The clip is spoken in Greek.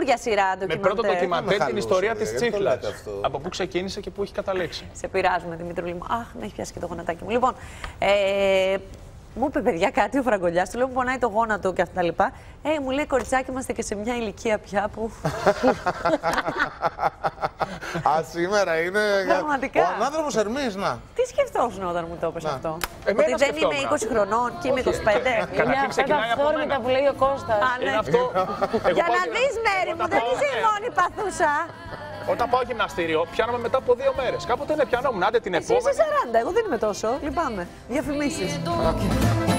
καινούρια σειρά ντοκιμαντέρ. Με πρώτο ντοκιμαντέρ την ιστορία της Τσίφλας. Από πού ξεκίνησε και πού έχει καταλήξει. Σε πειράζουμε, Δημήτρη μου. Αχ, με έχει πιάσει και το γονατάκι μου. Λοιπόν, μου είπε παιδιά κάτι ο Φραγκολιάς, του λέω μου πονάει το γόνατο και αυτά τα λοιπά. Μου λέει κοριτσάκι, είμαστε και σε μια ηλικία πια που. Α, σήμερα είναι. Πραγματικά. Ο ανάδρομος Ερμής, να. Τι σκεφτόσουν όταν μου το είπες αυτό? Εμένα Ότι δεν είμαι 20 χρονών και είμαι 25. Καταρχήν Αυτά τα ξεκινάει από αυθόρμητα μένα. που λέει ο Κώστας. Είναι αυτό. Για να δεις, Μέρη μου, δεν είσαι η μόνη παθούσα. Όταν πάω γυμναστήριο, πιάνομαι μετά από 2 μέρες. Κάποτε δεν πιανόμουν, άντε την Εσύ επόμενη. είσαι 40, εγώ δεν είμαι τόσο. Λυπάμαι. Διαφημίσεις.